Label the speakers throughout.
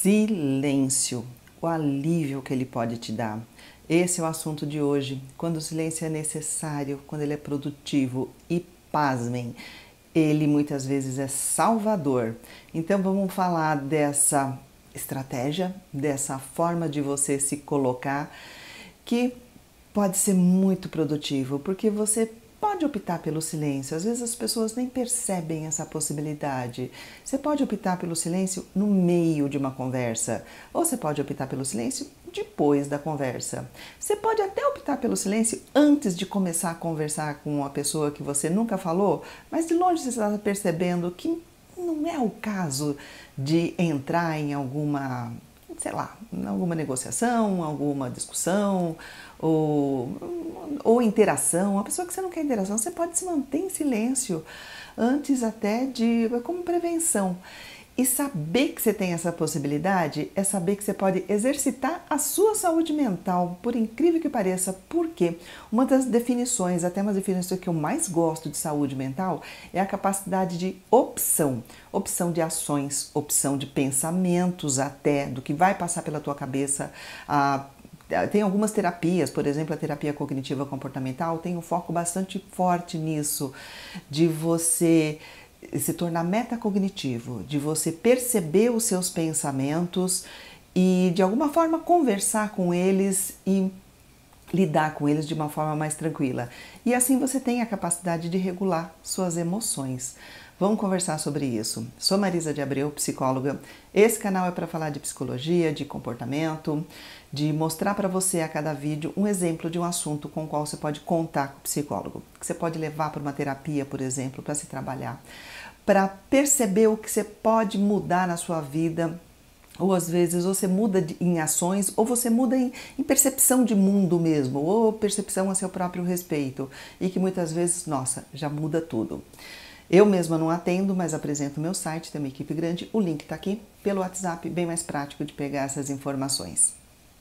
Speaker 1: Silêncio, o alívio que ele pode te dar. Esse é o assunto de hoje. Quando o silêncio é necessário, quando ele é produtivo e, pasmem, ele muitas vezes é salvador. Então vamos falar dessa estratégia, dessa forma de você se colocar, que pode ser muito produtivo, porque você pode optar pelo silêncio. Às vezes as pessoas nem percebem essa possibilidade. Você pode optar pelo silêncio no meio de uma conversa, ou você pode optar pelo silêncio depois da conversa. Você pode até optar pelo silêncio antes de começar a conversar com uma pessoa que você nunca falou, mas de longe você está percebendo que não é o caso de entrar em alguma, sei lá, alguma negociação, alguma discussão ou interação. Uma pessoa que você não quer interação, você pode se manter em silêncio antes até de, como prevenção. E saber que você tem essa possibilidade é saber que você pode exercitar a sua saúde mental, por incrível que pareça, porque uma das definições, até uma definição que eu mais gosto de saúde mental, é a capacidade de opção. Opção de ações, opção de pensamentos até, do que vai passar pela tua cabeça. Tem algumas terapias, por exemplo, a terapia cognitiva comportamental tem um foco bastante forte nisso, de você se tornar metacognitivo, de você perceber os seus pensamentos e de alguma forma conversar com eles e lidar com eles de uma forma mais tranquila. E assim você tem a capacidade de regular suas emoções. Vamos conversar sobre isso. Sou Marisa de Abreu, psicóloga. Esse canal é para falar de psicologia, de comportamento, de mostrar para você a cada vídeo um exemplo de um assunto com o qual você pode contar com o psicólogo, que você pode levar para uma terapia, por exemplo, para se trabalhar, para perceber o que você pode mudar na sua vida. Ou às vezes você muda em ações, ou você muda em percepção de mundo mesmo, ou percepção a seu próprio respeito, e que muitas vezes, nossa, já muda tudo. Eu mesma não atendo, mas apresento o meu site, tem uma equipe grande, o link está aqui, pelo WhatsApp, bem mais prático de pegar essas informações.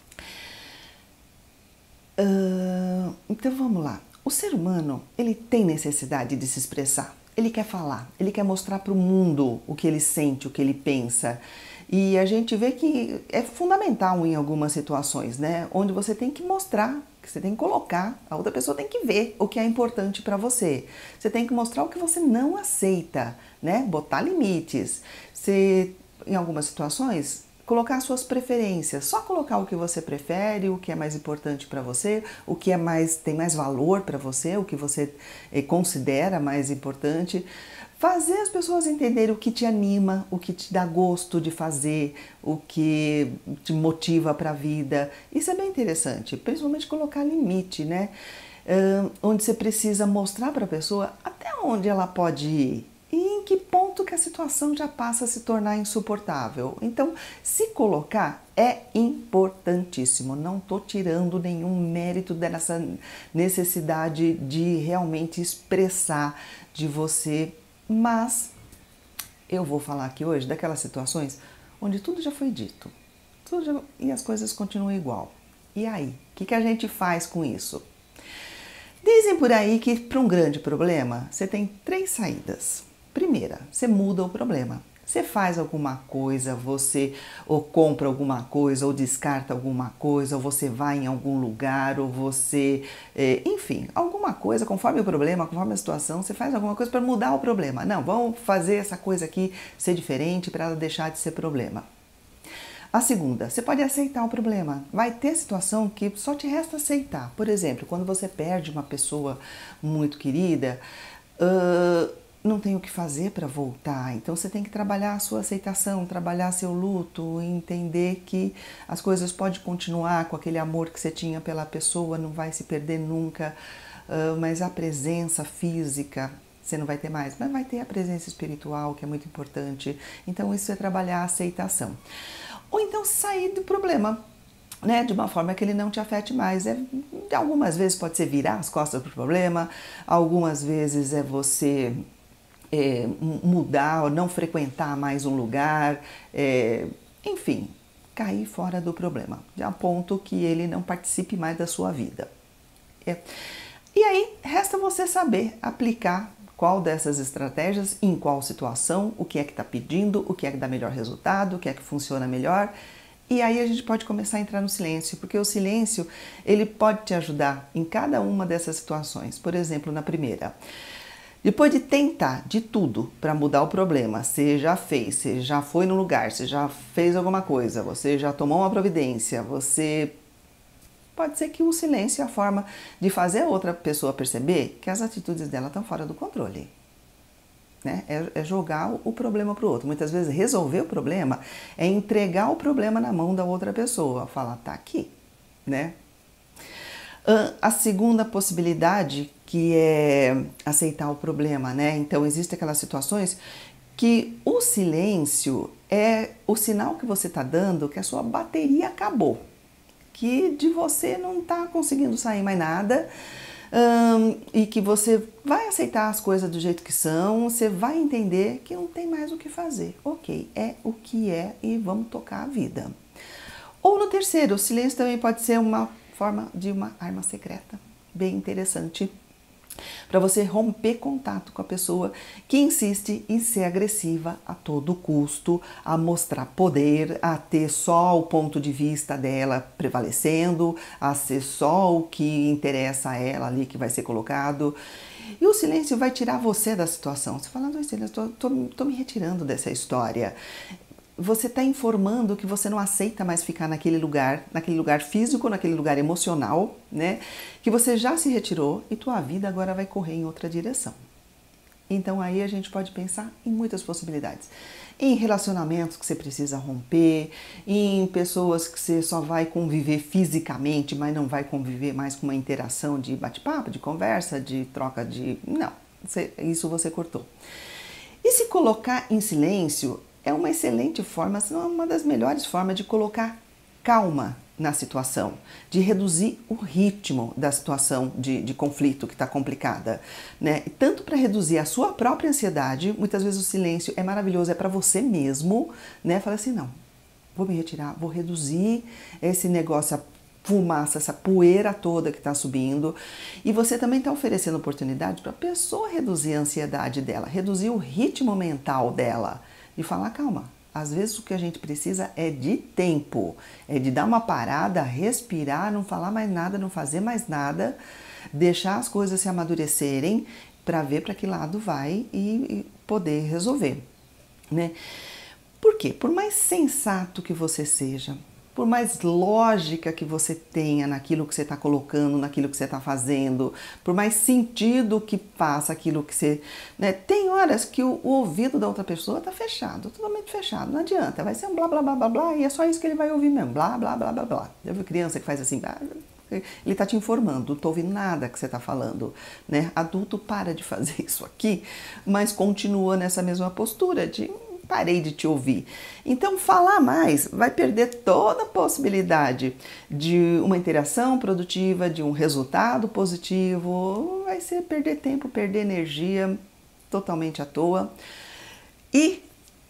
Speaker 1: Então vamos lá. O ser humano, ele tem necessidade de se expressar, ele quer falar, ele quer mostrar para o mundo o que ele sente, o que ele pensa. E a gente vê que é fundamental em algumas situações, né? Onde você tem que mostrar, que você tem que colocar, a outra pessoa tem que ver o que é importante para você. Você tem que mostrar o que você não aceita, né? Botar limites. Você, em algumas situações, colocar suas preferências, só colocar o que você prefere, o que é mais importante para você, o que é tem mais valor para você, o que você considera mais importante. Fazer as pessoas entenderem o que te anima, o que te dá gosto de fazer, o que te motiva para a vida. Isso é bem interessante, principalmente colocar limite, né? Onde você precisa mostrar para a pessoa até onde ela pode ir e em que ponto que a situação já passa a se tornar insuportável. Então, se colocar é importantíssimo. Não estou tirando nenhum mérito dessa necessidade de realmente expressar de você. Mas eu vou falar aqui hoje daquelas situações onde tudo já foi dito e as coisas continuam igual. E aí, o que a gente faz com isso? Dizem por aí que para um grande problema você tem 3 saídas. Primeira, você muda o problema. Você faz alguma coisa, você ou compra alguma coisa, ou descarta alguma coisa, ou você vai em algum lugar, ou você, enfim, alguma coisa, conforme o problema, conforme a situação, você faz alguma coisa para mudar o problema. Não, vamos fazer essa coisa aqui ser diferente para ela deixar de ser problema. A segunda, você pode aceitar o problema. Vai ter situação que só te resta aceitar. Por exemplo, quando você perde uma pessoa muito querida, não tem o que fazer para voltar, então você tem que trabalhar a sua aceitação, trabalhar seu luto, entender que as coisas podem continuar com aquele amor que você tinha pela pessoa, não vai se perder nunca, mas a presença física você não vai ter mais, mas vai ter a presença espiritual, que é muito importante. Então isso é trabalhar a aceitação. Ou então sair do problema, né, de uma forma que ele não te afete mais. Algumas vezes pode ser virar as costas para o problema, algumas vezes é você mudar ou não frequentar mais um lugar, enfim, cair fora do problema, de a ponto que ele não participe mais da sua vida. E aí resta você saber aplicar qual dessas estratégias, em qual situação, o que é que está pedindo, o que é que dá melhor resultado, o que é que funciona melhor. E aí a gente pode começar a entrar no silêncio, porque o silêncio, ele pode te ajudar em cada uma dessas situações. Por exemplo, na primeira, depois de tentar de tudo para mudar o problema, você já fez, você já foi no lugar, você já fez alguma coisa, você já tomou uma providência, você... Pode ser que o silêncio é a forma de fazer a outra pessoa perceber que as atitudes dela estão fora do controle. Né? É jogar o problema para o outro. Muitas vezes resolver o problema é entregar o problema na mão da outra pessoa. Falar, tá aqui. Né? A segunda possibilidade que é aceitar o problema. Né? Então, existem aquelas situações que o silêncio é o sinal que você está dando que a sua bateria acabou. Que de você não está conseguindo sair mais nada e que você vai aceitar as coisas do jeito que são, você vai entender que não tem mais o que fazer. Ok, é o que é e vamos tocar a vida. Ou no terceiro, o silêncio também pode ser uma forma de uma arma secreta, bem interessante, para você romper contato com a pessoa que insiste em ser agressiva a todo custo, a mostrar poder, a ter só o ponto de vista dela prevalecendo, a ser só o que interessa a ela ali que vai ser colocado. E o silêncio vai tirar você da situação. Você fala, tô me retirando dessa história. Você está informando que você não aceita mais ficar naquele lugar físico, naquele lugar emocional, né? Que você já se retirou e tua vida agora vai correr em outra direção. Então aí a gente pode pensar em muitas possibilidades. Em relacionamentos que você precisa romper, em pessoas que você só vai conviver fisicamente, mas não vai conviver mais com uma interação de bate-papo, de conversa, de troca de... Não, isso você cortou. E se colocar em silêncio é uma excelente forma, se não é uma das melhores formas de colocar calma na situação, de reduzir o ritmo da situação de conflito que está complicada, né? Tanto para reduzir a sua própria ansiedade, muitas vezes o silêncio é maravilhoso, é para você mesmo, né? Fala assim, não, vou me retirar, vou reduzir esse negócio, a fumaça, essa poeira toda que está subindo, e você também está oferecendo oportunidade para a pessoa reduzir a ansiedade dela, reduzir o ritmo mental dela, e falar, calma, às vezes o que a gente precisa é de tempo, é de dar uma parada, respirar, não falar mais nada, não fazer mais nada, deixar as coisas se amadurecerem para ver para que lado vai e poder resolver, né? Por quê? Por mais sensato que você seja, por mais lógica que você tenha naquilo que você está colocando, naquilo que você está fazendo, por mais sentido que faça aquilo que você... Né? Tem horas que o ouvido da outra pessoa está fechado, totalmente fechado, não adianta, vai ser um blá blá blá blá blá e é só isso que ele vai ouvir mesmo, blá blá blá blá blá. Já viu criança que faz assim, ele está te informando, não estou ouvindo nada que você está falando, né? Adulto para de fazer isso aqui, mas continua nessa mesma postura de... Parei de te ouvir. Então, falar mais vai perder toda a possibilidade de uma interação produtiva, de um resultado positivo. Vai ser perder tempo, perder energia totalmente à toa. E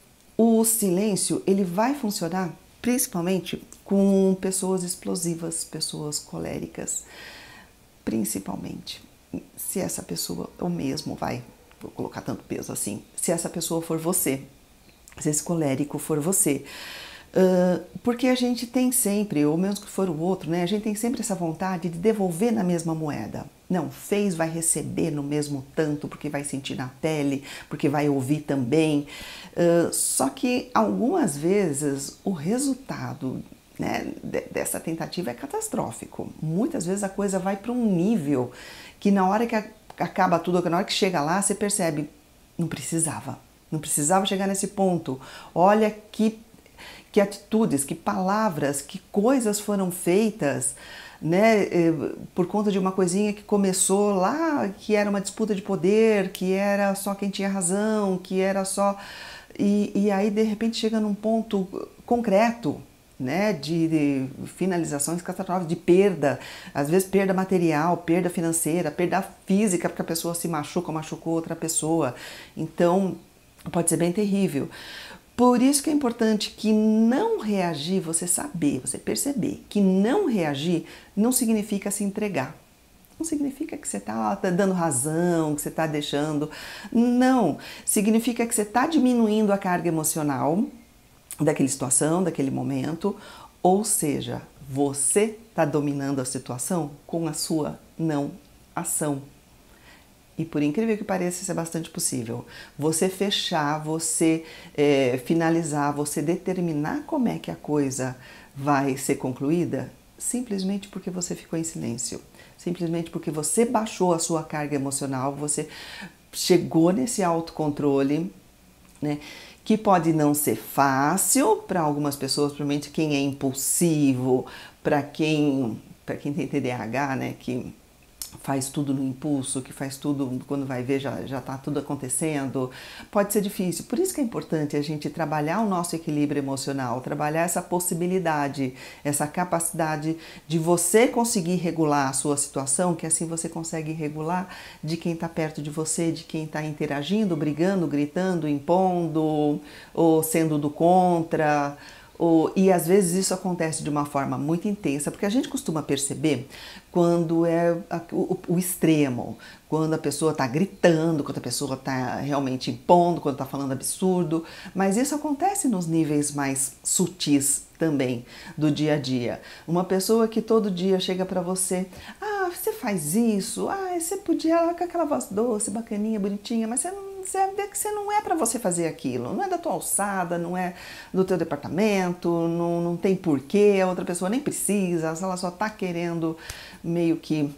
Speaker 1: o silêncio, ele vai funcionar principalmente com pessoas explosivas, pessoas coléricas, principalmente. Se essa pessoa, ou mesmo vou colocar tanto peso assim, se essa pessoa for você, se esse colérico for você, porque a gente tem sempre, ou mesmo que for o outro, né? A gente tem sempre essa vontade de devolver na mesma moeda. Não, fez, vai receber no mesmo tanto, porque vai sentir na pele, porque vai ouvir também. Só que algumas vezes o resultado, né, dessa tentativa é catastrófico. Muitas vezes a coisa vai para um nível que na hora que acaba tudo, na hora que chega lá, você percebe, não precisava chegar nesse ponto. Olha que atitudes, que palavras, que coisas foram feitas, né, por conta de uma coisinha que começou lá, que era uma disputa de poder, que era só quem tinha razão, que era só... E aí, de repente, chega num ponto concreto, né, de finalizações catastróficas, de perda, às vezes perda material, perda financeira, perda física, porque a pessoa se machuca ou machucou outra pessoa. Então, pode ser bem terrível. Por isso que é importante que não reagir, você saber, você perceber que não reagir não significa se entregar. não significa que você está dando razão, que você está deixando. Não, significa que você está diminuindo a carga emocional daquela situação, daquele momento, ou seja, você está dominando a situação com a sua não ação. E por incrível que pareça, isso é bastante possível. Você fechar, você finalizar, você determinar como é que a coisa vai ser concluída, simplesmente porque você ficou em silêncio. Simplesmente porque você baixou a sua carga emocional, você chegou nesse autocontrole, né? Que pode não ser fácil para algumas pessoas, principalmente quem é impulsivo, para quem tem TDAH, né? Que faz tudo no impulso, que faz tudo, quando vai ver já está tudo acontecendo, pode ser difícil. Por isso que é importante a gente trabalhar o nosso equilíbrio emocional, trabalhar essa possibilidade, essa capacidade de você conseguir regular a sua situação, que assim você consegue regular de quem está perto de você, de quem está interagindo, brigando, gritando, impondo, ou sendo do contra. E às vezes isso acontece de uma forma muito intensa, porque a gente costuma perceber quando é o extremo, quando a pessoa está gritando, quando a pessoa está realmente impondo, quando está falando absurdo, mas isso acontece nos níveis mais sutis também do dia a dia. Uma pessoa que todo dia chega para você, você faz isso, você podia com aquela voz doce, bacaninha, bonitinha, mas você vê que você não é para você fazer aquilo, não é da tua alçada, não é do teu departamento, não tem porquê, a outra pessoa nem precisa, ela só está querendo meio que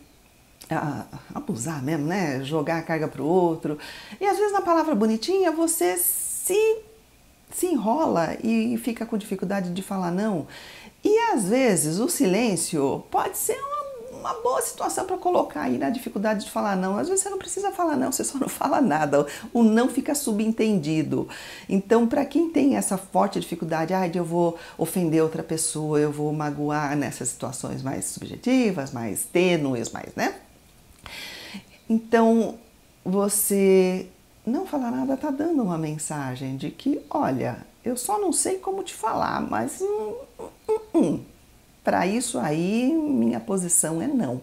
Speaker 1: abusar mesmo, né? Jogar a carga pro outro. E às vezes na palavra bonitinha você se enrola e fica com dificuldade de falar não. E às vezes o silêncio pode ser uma boa situação para colocar aí na dificuldade de falar não. Às vezes você não precisa falar não, você só não fala nada. O não fica subentendido. Então, para quem tem essa forte dificuldade, eu vou ofender outra pessoa, eu vou magoar nessas situações mais subjetivas, mais tênues, mais, né? Então, você não falar nada está dando uma mensagem de que, olha, eu só não sei como te falar, mas para isso aí, minha posição é não.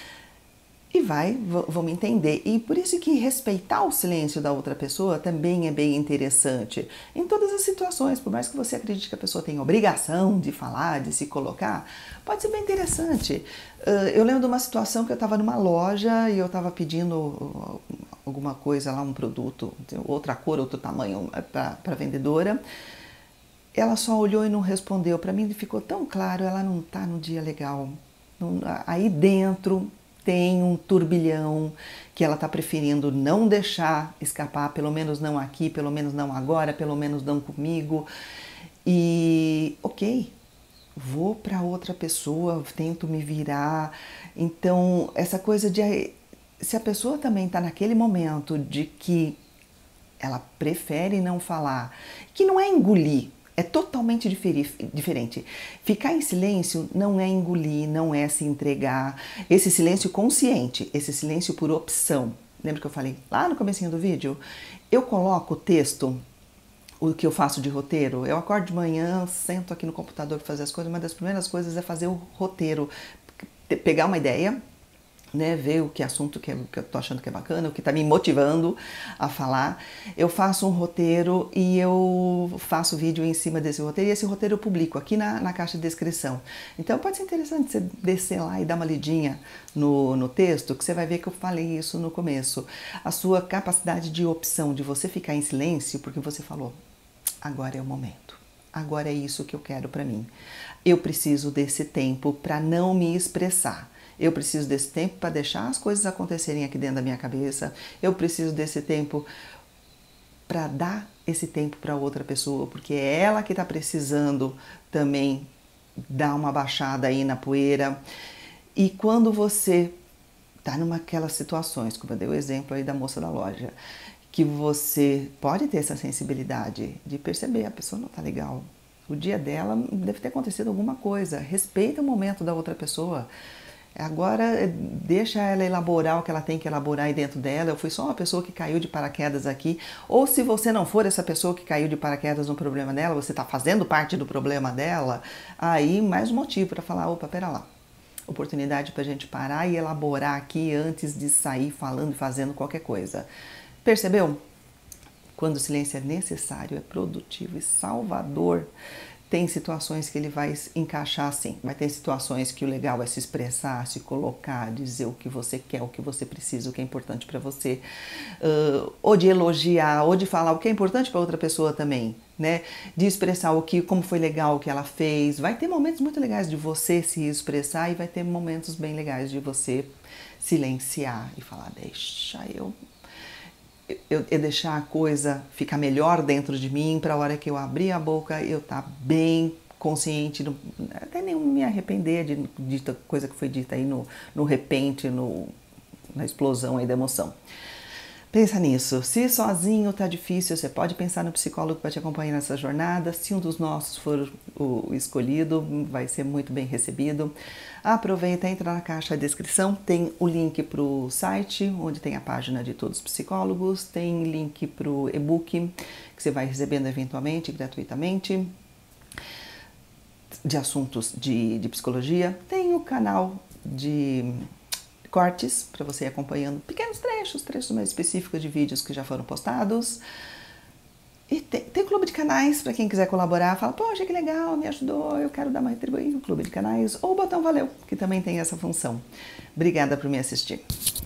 Speaker 1: E vamos entender. E por isso que respeitar o silêncio da outra pessoa também é bem interessante. Em todas as situações, por mais que você acredite que a pessoa tem obrigação de falar, de se colocar, pode ser bem interessante. Eu lembro de uma situação que eu estava numa loja e eu estava pedindo alguma coisa lá, um produto, outra cor, outro tamanho para a vendedora. Ela só olhou e não respondeu. Para mim ficou tão claro, ela não está no dia legal. Aí dentro tem um turbilhão que ela está preferindo não deixar escapar, pelo menos não aqui, pelo menos não agora, pelo menos não comigo. E ok, vou para outra pessoa, tento me virar. Então, essa coisa de... Se a pessoa também está naquele momento de que ela prefere não falar, que não é engolir, é totalmente diferente. Ficar em silêncio não é engolir, não é se entregar. Esse silêncio consciente, esse silêncio por opção. Lembra que eu falei lá no comecinho do vídeo? Eu coloco o texto, o que eu faço de roteiro. Eu acordo de manhã, sento aqui no computador para fazer as coisas. Uma das primeiras coisas é fazer o roteiro. Pegar uma ideia, né, ver o que assunto que eu tô achando que é bacana, o que tá me motivando a falar. Eu faço um roteiro e eu faço vídeo em cima desse roteiro, e esse roteiro eu publico aqui na caixa de descrição. Então pode ser interessante você descer lá e dar uma lidinha no texto, que você vai ver que eu falei isso no começo. A sua capacidade de opção, de você ficar em silêncio, porque você falou, agora é o momento. Agora é isso que eu quero para mim. Eu preciso desse tempo para não me expressar. Eu preciso desse tempo para deixar as coisas acontecerem aqui dentro da minha cabeça. Eu preciso desse tempo para dar esse tempo para outra pessoa, porque é ela que está precisando também dar uma baixada aí na poeira. E quando você está numa aquelas situações, como eu dei o exemplo aí da moça da loja, que você pode ter essa sensibilidade de perceber, a pessoa não está legal. O dia dela deve ter acontecido alguma coisa. Respeita o momento da outra pessoa. Agora deixa ela elaborar o que ela tem que elaborar aí dentro dela. Eu fui só uma pessoa que caiu de paraquedas aqui. Ou se você não for essa pessoa que caiu de paraquedas no problema dela, você está fazendo parte do problema dela, aí mais um motivo para falar, opa, pera lá. oportunidade para a gente parar e elaborar aqui antes de sair falando e fazendo qualquer coisa. Percebeu? Quando o silêncio é necessário, é produtivo e salvador. Tem situações que ele vai encaixar assim. Vai ter situações que o legal é se expressar, se colocar, dizer o que você quer, o que você precisa, o que é importante para você. Ou de elogiar, ou de falar o que é importante para outra pessoa também, né? De expressar como foi legal o que ela fez. Vai ter momentos muito legais de você se expressar e vai ter momentos bem legais de você silenciar e falar, deixa eu deixar a coisa ficar melhor dentro de mim, para a hora que eu abrir a boca eu estar bem consciente, até nem me arrepender de coisa que foi dita aí no repente, na explosão aí da emoção. Pensa nisso. Se sozinho tá difícil, você pode pensar no psicólogo para te acompanhar nessa jornada. Se um dos nossos for o escolhido, vai ser muito bem recebido. Aproveita, entra na caixa de descrição, tem o link para o site, onde tem a página de todos os psicólogos, tem link para o e-book, que você vai recebendo eventualmente, gratuitamente, de assuntos de psicologia. Tem o canal de cortes, para você ir acompanhando pequenos trechos mais específicos de vídeos que já foram postados. E tem clube de canais, para quem quiser colaborar, fala, poxa, que legal, me ajudou, eu quero dar uma retribuição no clube de canais, ou o botão valeu, que também tem essa função. Obrigada por me assistir.